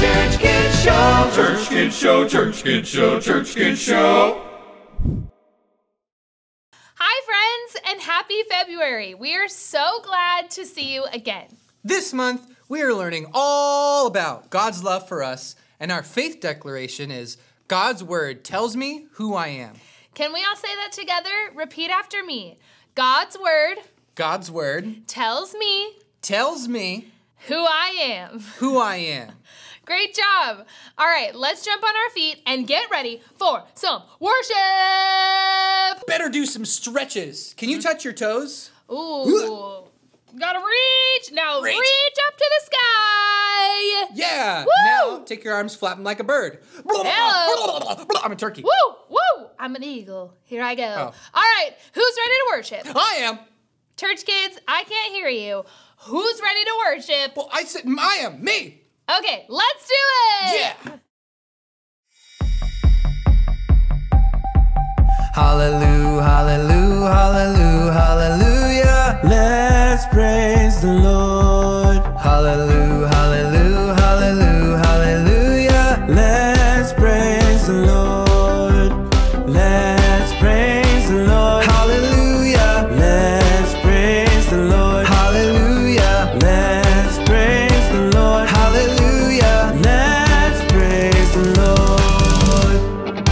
Church Kid Show. Church Kid Show. Church Kid Show. Church Kid Show. Hi, friends, and happy February. We are so glad to see you again. This month, we are learning all about God's love for us, and our faith declaration is, God's word tells me who I am. Can we all say that together? Repeat after me. God's word tells me who I am. Great job. All right, let's jump on our feet and get ready for some worship. Better do some stretches. Can you touch your toes? Ooh. Gotta reach. Now reach up to the sky. Yeah. Woo! Now take your arms, flap them like a bird. Hello. I'm a turkey. Woo, woo. I'm an eagle. Here I go. Oh. All right, who's ready to worship? I am. Church kids, I can't hear you. Who's ready to worship? Well, I said I am. Me. Okay, let's do it. Yeah. Hallelujah, hallelujah, hallelujah, hallelujah. Let's praise the Lord. Hallelujah, hallelujah, hallelujah, hallelujah. Let's praise the Lord. Let's praise the Lord. Hallelujah. Let's praise the Lord. Hallelujah. Let's praise the Lord. Hallelujah. Let's praise the Lord.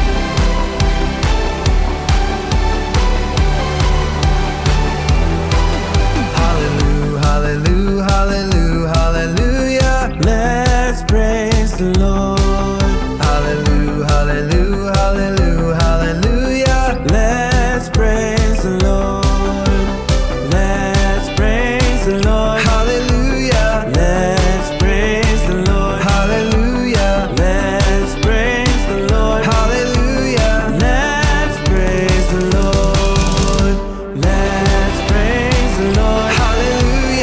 Hallelujah, hallelujah, hallelujah, hallelujah. Let's praise the Lord. Hallelujah, hallelujah, hallelujah, hallelujah. Let's praise the Lord. Let's praise the Lord. Hallelujah. Let's praise the Lord. Hallelujah. Let's praise the Lord. Hallelujah. Let's praise the Lord. Let's praise the Lord. Hallelujah.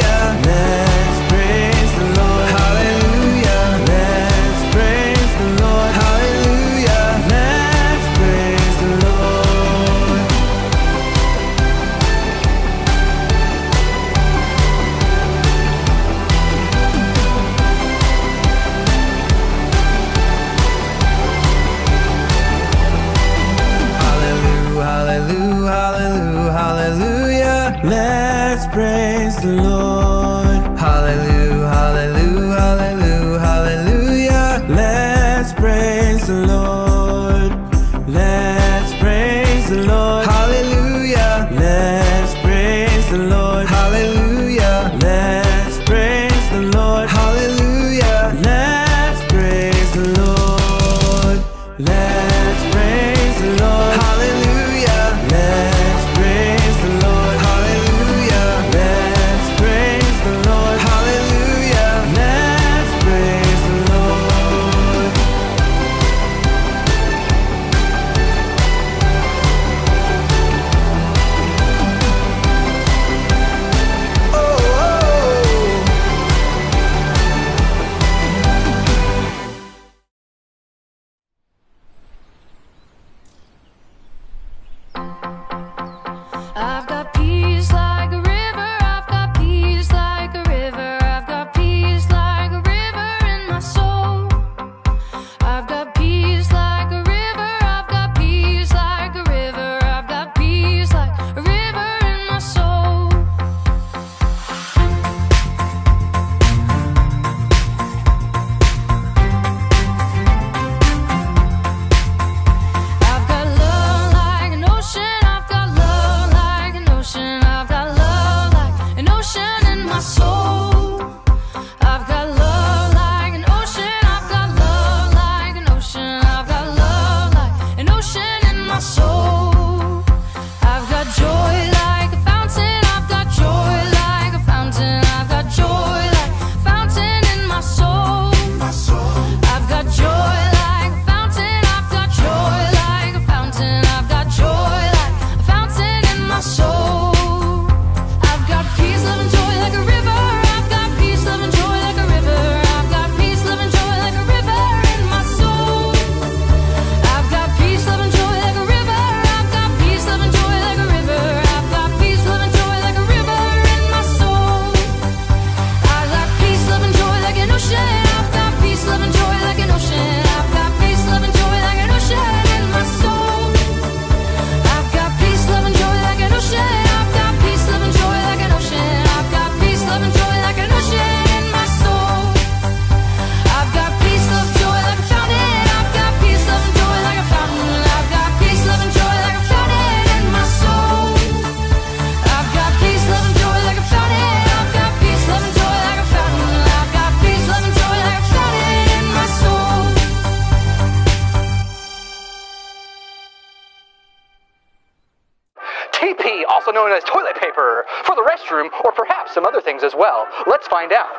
Let's praise the Lord. Hallelujah. Let's praise the Lord. Hallelujah. Let's praise the Lord. Hallelujah, hallelujah, hallelujah. Let's praise the Lord. Hallelujah, hallelujah, hallelujah, hallelujah. Let's praise the Lord. Let's praise the Lord. Hallelujah. Let's praise the Lord. Hallelujah. Let's praise the Lord. Hallelujah. Let's praise the Lord. Let's praise the Lord. Hallelujah. Let's praise the Lord. Hallelujah. Let's praise TP, also known as toilet paper, for the restroom, or perhaps some other things as well. Let's find out.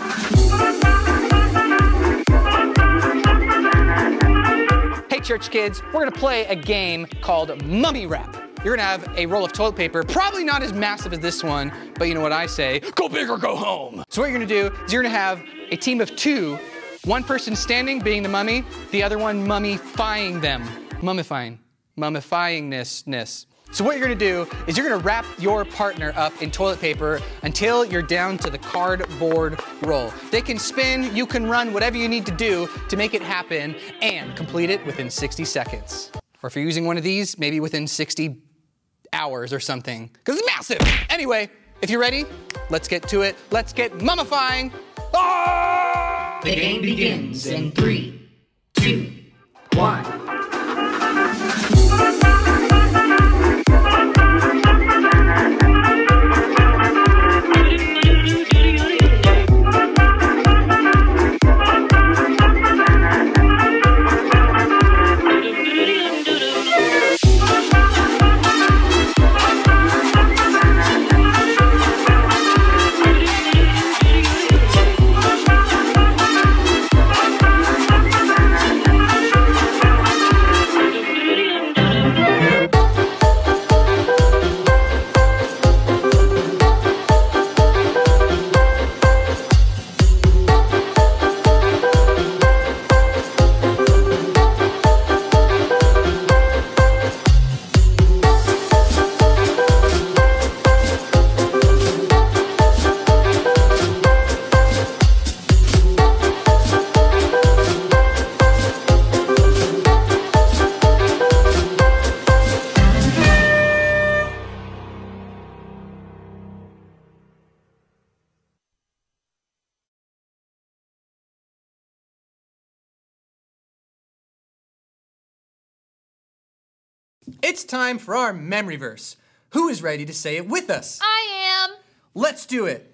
Hey church kids, we're gonna play a game called Mummy Wrap. You're gonna have a roll of toilet paper, probably not as massive as this one, but you know what I say, go big or go home. So what you're gonna do is you're gonna have a team of two, one person standing, being the mummy, the other one mummifying them. Mummifyingness. So what you're gonna do is you're gonna wrap your partner up in toilet paper until you're down to the cardboard roll. They can spin, you can run, whatever you need to do to make it happen and complete it within 60 seconds. Or if you're using one of these, maybe within 60 hours or something, because it's massive. Anyway, if you're ready, let's get to it. Let's get mummifying. Ah! The game begins in 3, 2, 1. It's time for our memory verse. Who is ready to say it with us? I am. Let's do it.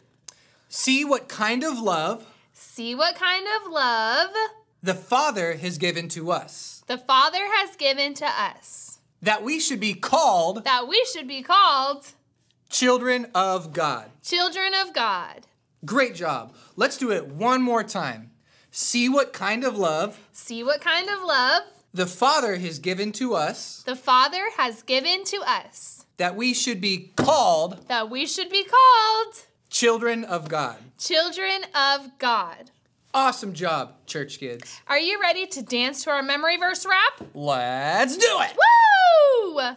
See what kind of love See what kind of love the Father has given to us, the Father has given to us, that we should be called that we should be called children of God. children of God. Great job. Let's do it one more time. See what kind of love See what kind of love the Father has given to us, the Father has given to us, that we should be called that we should be called children of God. children of God. Awesome job, church kids. Are you ready to dance to our memory verse rap? Let's do it. Woo!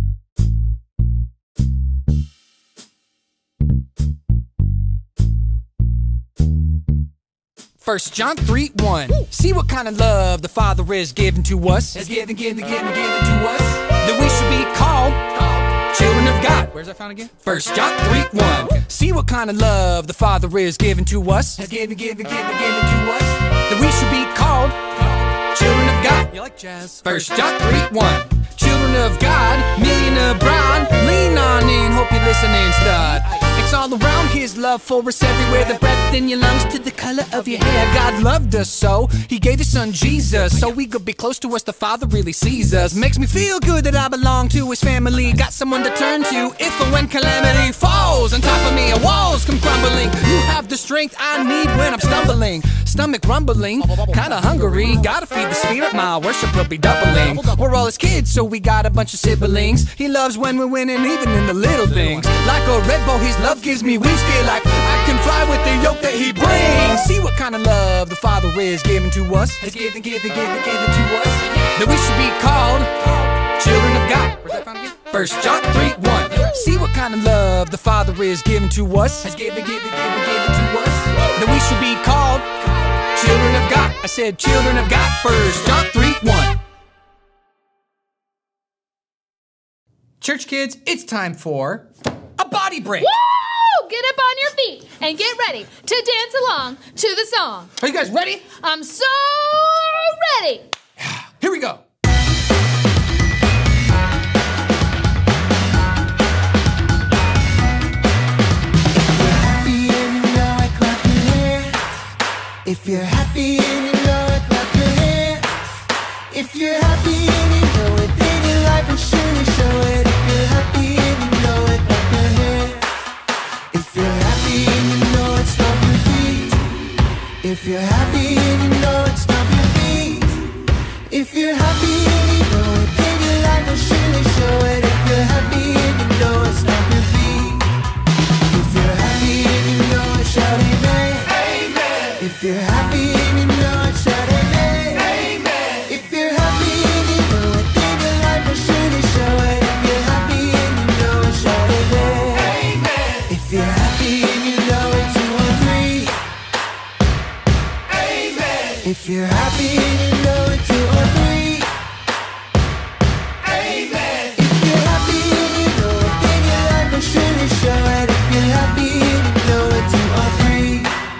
1 John 3:1. See what kind of love the Father is giving to us. Has given to us. That we should be called children of God. Where's that found again? 1 John 3:1. See what kind of love the Father is giving to us. Has given to us. That we should be called children of God. You like jazz? 1 John 3:1. Children of God, million abroad. Lean on in, hope you're listening, stud. It's all around, His love for us everywhere. The breath in your lungs to the color of your hair. God loved us so, He gave His Son Jesus, so we could be close to us, the Father really sees us. Makes me feel good that I belong to His family. Got someone to turn to if and when calamity falls on top of me, walls come crumbling. You have the strength I need when I'm stumbling. Stomach rumbling, kinda hungry. Gotta feed the spirit, my worship will be doubling. We're all His kids, so we got a bunch of siblings. He loves when we're winning, even in the little things. Like a Red Bull, His love gives me wings. Feel like I can fly with the yoke that He brings. See what kind of love the Father is giving to us. Has given to us. That we should be called children of God. Where's that found again? 1 John 3:1. See what kind of love the Father is giving to us. Has given to us. That we should be called children of God. I said children of God. 1 John 3:1. Church kids, it's time for a body break. Woo! Get up on your feet and get ready to dance along to the song. Are you guys ready? I'm so ready. Here we go. If you're happy and you know it, clap your hands. If you're happy and you know it, then your life will surely show it. If you're happy and you happy and you know it, 2 or 3. Amen. If you're happy and you know it, then your life will surely show it. If you're happy and you know it, 2 or 3.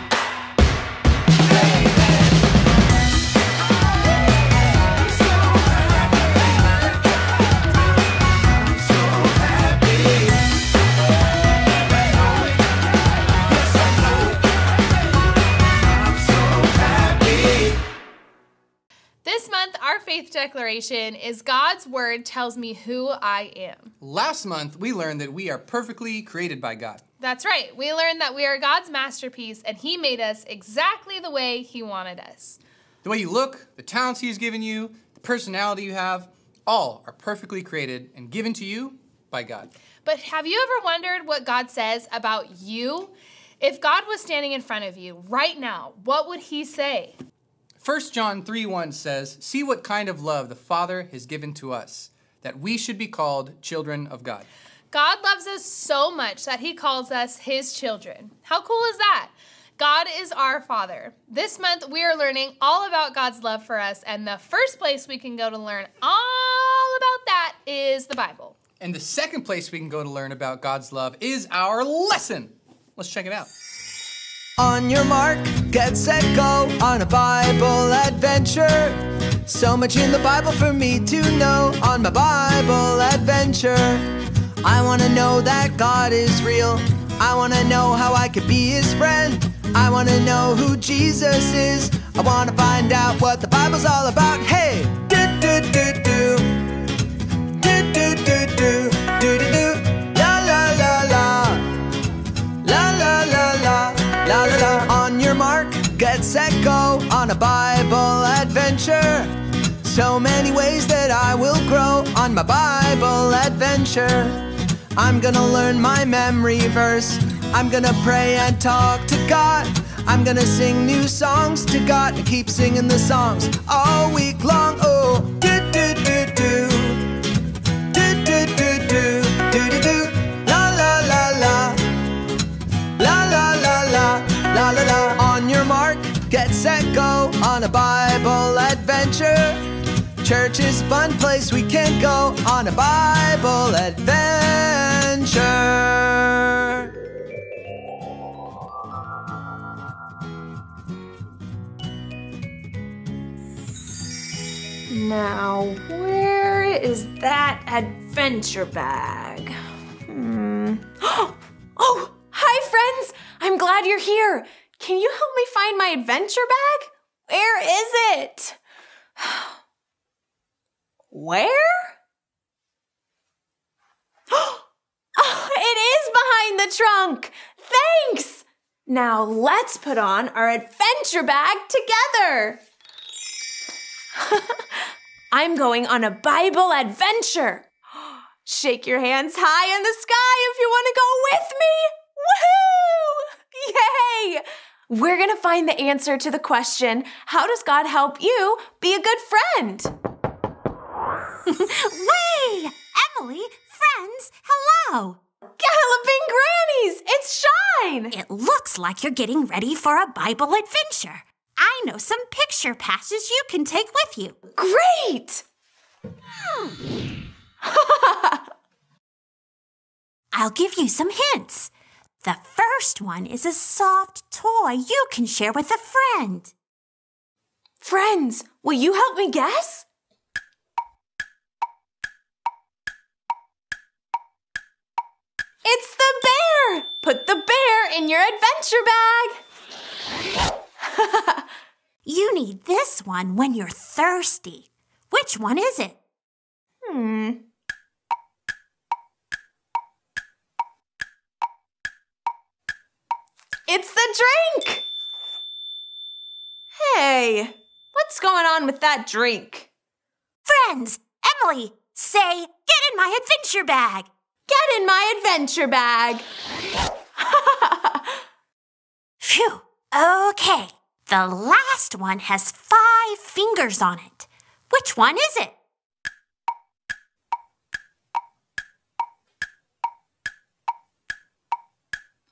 This month, our faith declaration is God's word tells me who I am. Last month, we learned that we are perfectly created by God. That's right. We learned that we are God's masterpiece and he made us exactly the way he wanted us. The way you look, the talents he's given you, the personality you have, all are perfectly created and given to you by God. But have you ever wondered what God says about you? If God was standing in front of you right now, what would he say? 1 John 3:1 says, "See what kind of love the Father has given to us, that we should be called children of God." God loves us so much that he calls us his children. How cool is that? God is our Father. This month, we are learning all about God's love for us, and the first place we can go to learn all about that is the Bible. And the second place we can go to learn about God's love is our lesson. Let's check it out. On your mark, get set, go on a Bible adventure. So much in the Bible for me to know on my Bible adventure. I want to know that God is real. I want to know how I could be his friend. I want to know who Jesus is. I want to find out what the Bible's all about. Hey! Do-do-do-do. Do-do-do-do. Do-do-do. La la la la. La la la la. La la la. On your mark, get set, go on a Bible adventure. So many ways that I will grow on my Bible adventure. I'm gonna learn my memory verse. I'm gonna pray and talk to God. I'm gonna sing new songs to God and keep singing the songs all week long. Oh, do do do do. Do do do do. Do do do. La la la la. La la la la. La la la. On your mark, get set, go on a Bible adventure. Church is a fun place we can go on a Bible adventure. Now, where is that adventure bag? Oh, hi friends! I'm glad you're here. Can you help me find my adventure bag? Where is it? Where? Oh, it is behind the trunk. Thanks! Now let's put on our adventure bag together. I'm going on a Bible adventure. Shake your hands high in the sky if you want to go with me. Woohoo! Yay! We're going to find the answer to the question, how does God help you be a good friend? Way! Emily, friends, hello! Galloping Grannies, it's Shine! It looks like you're getting ready for a Bible adventure. I know some picture passes you can take with you. Great! I'll give you some hints. The first one is a soft toy you can share with a friend. Friends, will you help me guess? It's the bear! Put the bear in your adventure bag! You need this one when you're thirsty. Which one is it? It's the drink! Hey, what's going on with that drink? Friends, Emily, say, get in my adventure bag. Get in my adventure bag! Phew, okay. The last one has 5 fingers on it. Which one is it?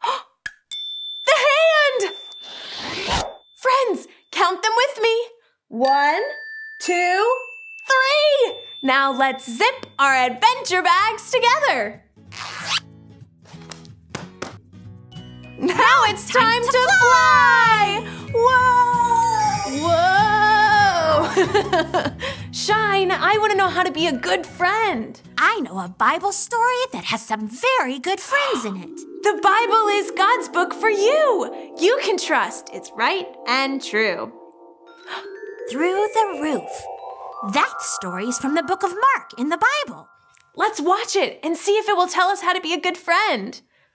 The hand! Friends, count them with me. 1, 2, 3. Now let's zip our adventure bags together. Now it's time to fly! Whoa! Whoa! Shine, I want to know how to be a good friend. I know a Bible story that has some very good friends in it. The Bible is God's book for you. You can trust it's right and true. Through the Roof. That story's from the book of Mark in the Bible. Let's watch it and see if it will tell us how to be a good friend.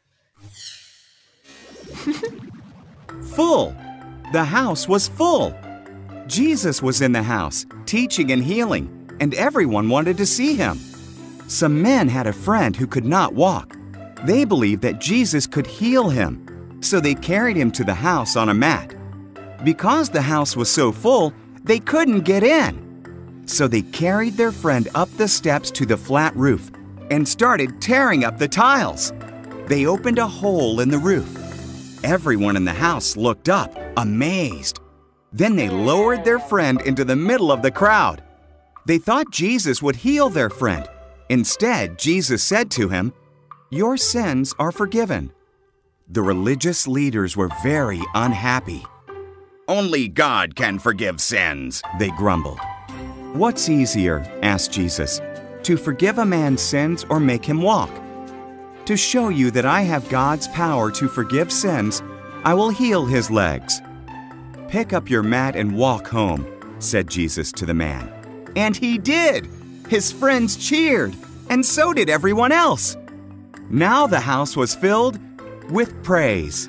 Full. The house was full. Jesus was in the house, teaching and healing, and everyone wanted to see him. Some men had a friend who could not walk. They believed that Jesus could heal him, so they carried him to the house on a mat. Because the house was so full, they couldn't get in. So they carried their friend up the steps to the flat roof and started tearing up the tiles. They opened a hole in the roof. Everyone in the house looked up, amazed. Then they lowered their friend into the middle of the crowd. They thought Jesus would heal their friend. Instead, Jesus said to him, "Your sins are forgiven." The religious leaders were very unhappy. "Only God can forgive sins," they grumbled. "What's easier?" asked Jesus, "to forgive a man's sins or make him walk?" "To show you that I have God's power to forgive sins, I will heal his legs." "Pick up your mat and walk home," said Jesus to the man. And he did! His friends cheered, and so did everyone else. Now the house was filled with praise.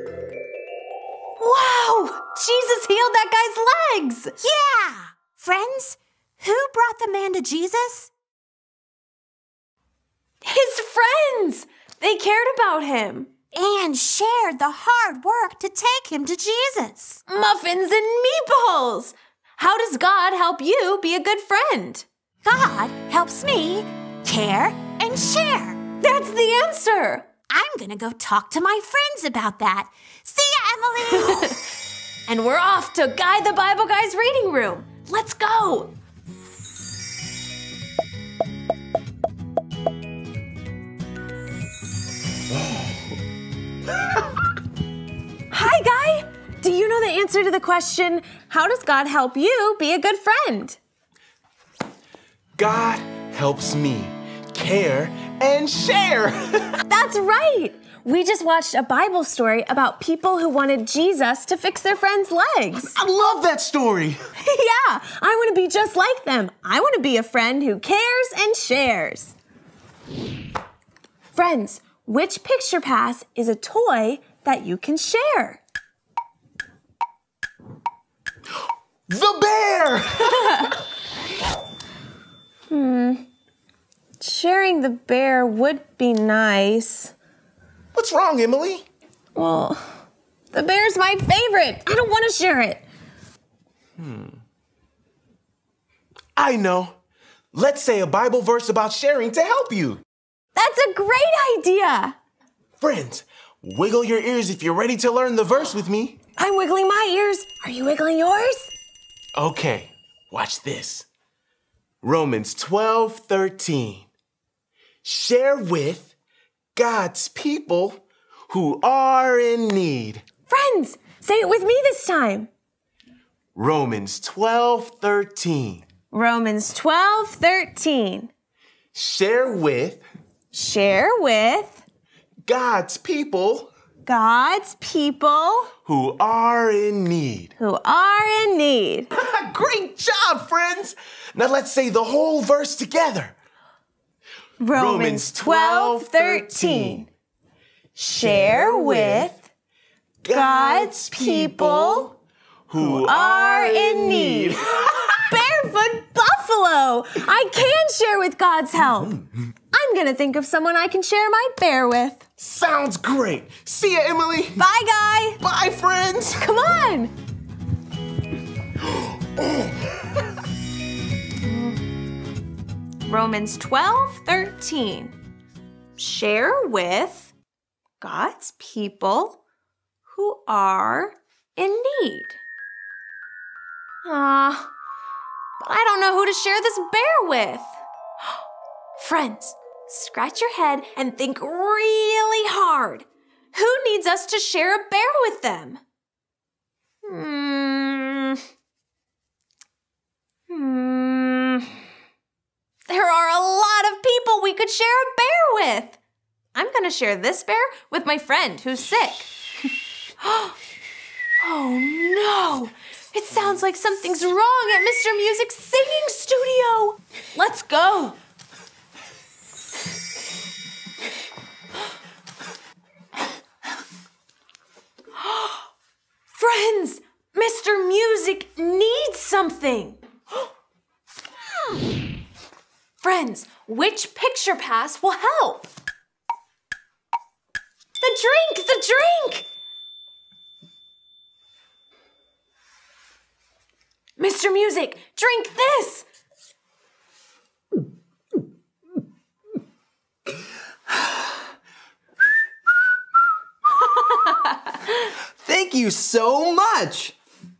Wow! Jesus healed that guy's legs! Yeah! Friends, who brought the man to Jesus? His friends! They cared about him. And shared the hard work to take him to Jesus. Muffins and meatballs! How does God help you be a good friend? God helps me care and share. That's the answer. I'm gonna go talk to my friends about that. See ya, Emily! And we're off to Guide the Bible Guy's reading room. Let's go. Hi, Guy. Do you know the answer to the question, how does God help you be a good friend? God helps me care and share. That's right. We just watched a Bible story about people who wanted Jesus to fix their friends' legs. I love that story. Yeah, I want to be just like them. I want to be a friend who cares and shares. Friends, which picture pass is a toy that you can share? The bear! Sharing the bear would be nice. What's wrong, Emily? Well, the bear's my favorite. I don't want to share it. I know. Let's say a Bible verse about sharing to help you. That's a great idea. Friends, wiggle your ears if you're ready to learn the verse with me. I'm wiggling my ears. Are you wiggling yours? Okay, watch this. Romans 12:13. Share with God's people who are in need. Friends, say it with me this time. Romans 12:13. Romans 12:13. Share with God's people who are in need. Great job, friends! Now let's say the whole verse together. Romans 12:13. Share with God's people who are in need. Barefoot buffalo! I can share with God's help. I'm gonna think of someone I can share my bear with. Sounds great. See ya, Emily. Bye, Guy. Bye, friends. Come on. Romans 12:13. Share with God's people who are in need. But I don't know who to share this bear with. Friends, scratch your head and think really hard. Who needs us to share a bear with them? There are a lot of people we could share a bear with. I'm going to share this bear with my friend who's sick. Oh no! It sounds like something's wrong at Mr. Music's singing studio. Let's go. Friends, Mr. Music needs something. Friends, which picture pass will help? The drink! Mr. Music, drink this! Thank you so much!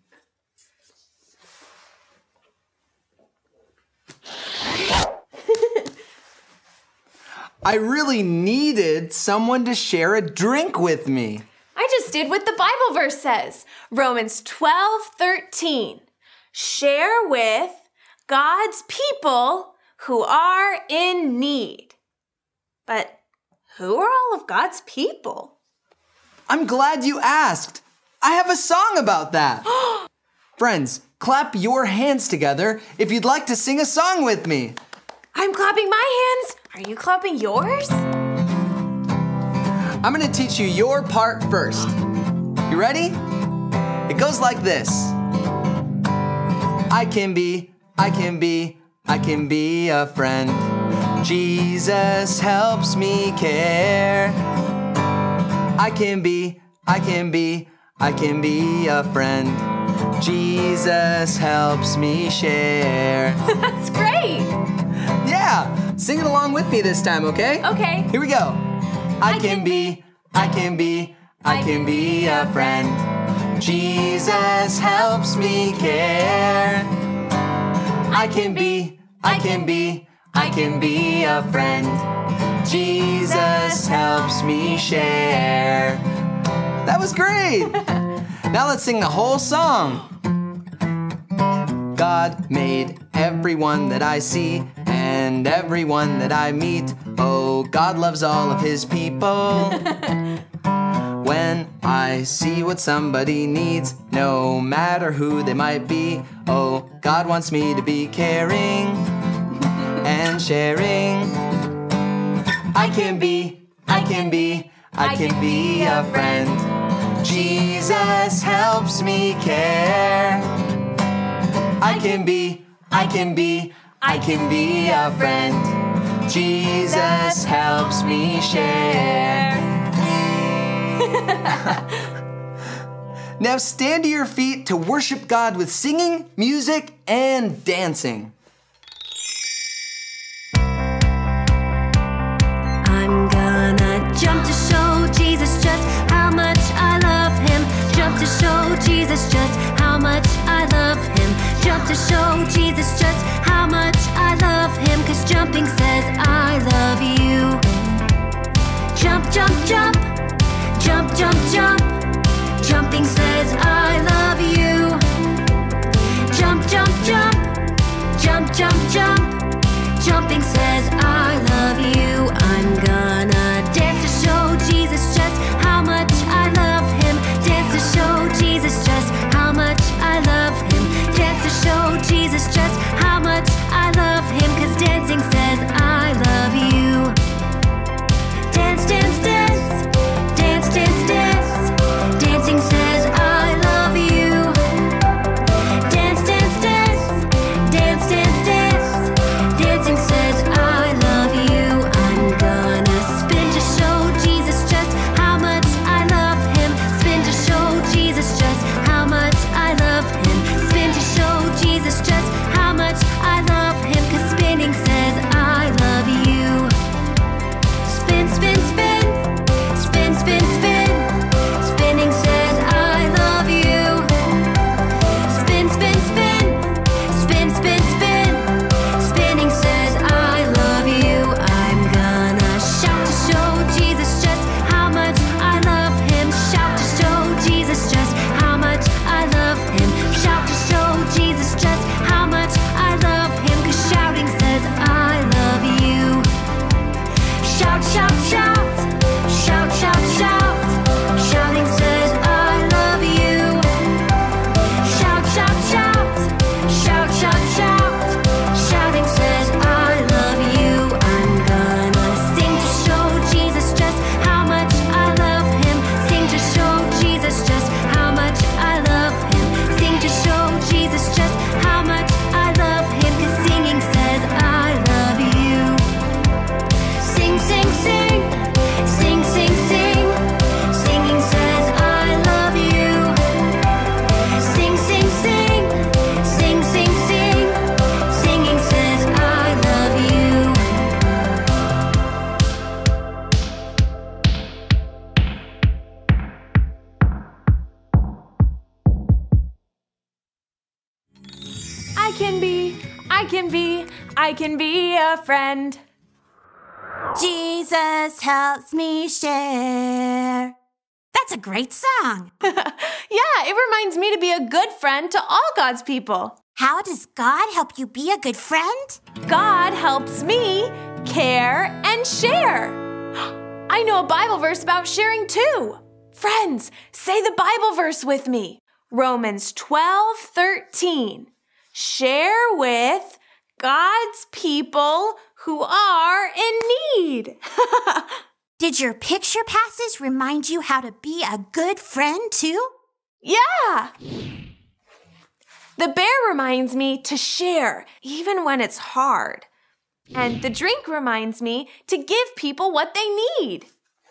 I really needed someone to share a drink with me. I just did what the Bible verse says. Romans 12:13. Share with God's people who are in need. But who are all of God's people? I'm glad you asked. I have a song about that. Friends, clap your hands together if you'd like to sing a song with me. I'm clapping my hands. Are you clapping yours? I'm gonna teach you your part first. You ready? It goes like this. I can be a friend. Jesus helps me care. I can be a friend. Jesus helps me share. That's great. Yeah, sing it along with me this time, okay? Okay. Here we go. I can be a friend. Jesus helps me care. I can be a friend. Jesus helps me share. That was great. Now let's sing the whole song. God made everyone that I see and everyone that I meet. Oh, God loves all of his people. When I see what somebody needs, no matter who they might be, oh, God wants me to be caring and sharing. I can be a friend. Jesus helps me care. I can be a friend. Jesus helps me share. Now stand to your feet to worship God with singing, music, and dancing. I'm gonna jump to show Jesus just how much I love him. Jump to show Jesus just how much I love him. Jump to show Jesus just how much I love him. 'Cause jumping says I love you. Jump, jump, jump. Jump, jump, jump. Jumping says I love you. Jump, jump, jump. Jump, jump, jump. Jumping says I love you. I'm gonna dance to show Jesus just how much I love him. Dance to show Jesus just how much I love him. Dance to show Jesus just how much I love him. 'Cause dancing says I love you. Dance, dance, dance. Dance, dance, dance. Dancing says I love you. Dance, dance, dance. Dance, dance, dance. Dancing says I love you. I'm gonna spin to show Jesus just how much I love him. Spin to show Jesus just how much I love him. Spin to show Jesus just how much can be a friend. Jesus helps me share. That's a great song. Yeah, it reminds me to be a good friend to all God's people. How does God help you be a good friend? God helps me care and share. I know a Bible verse about sharing too. Friends, say the Bible verse with me. Romans 12:13. Share with God's people who are in need. Did your picture passes remind you how to be a good friend too? Yeah. The bear reminds me to share even when it's hard. And the drink reminds me to give people what they need.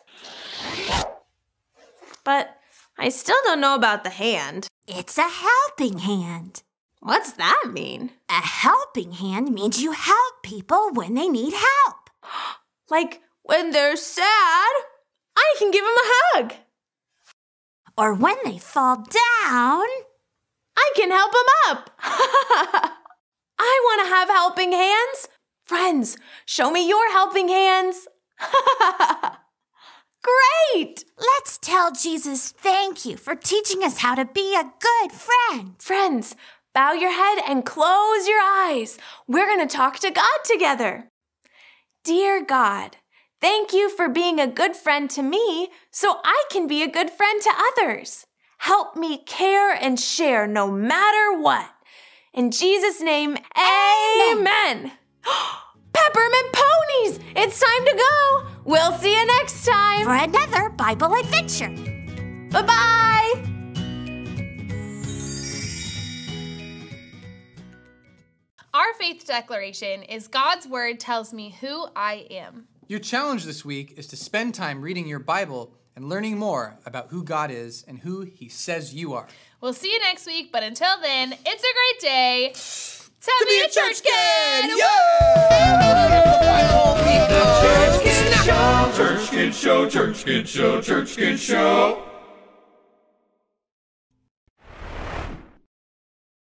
But I still don't know about the hand. It's a helping hand. What's that mean? A helping hand means you help people when they need help. Like when they're sad, I can give them a hug. Or when they fall down, I can help them up. I want to have helping hands. Friends, show me your helping hands. Great! Let's tell Jesus thank you for teaching us how to be a good friend. Friends, bow your head and close your eyes. We're going to talk to God together. Dear God, thank you for being a good friend to me so I can be a good friend to others. Help me care and share no matter what. In Jesus' name, amen. Peppermint ponies! It's time to go. We'll see you next time. For another Bible adventure. Bye-bye. Our faith declaration is God's word tells me who I am. Your challenge this week is to spend time reading your Bible and learning more about who God is and who He says you are. We'll see you next week, but until then, it's a great day to be a church kid! Church Kid Show, Church Kid Show, Church Kid Show, Church Kid Show.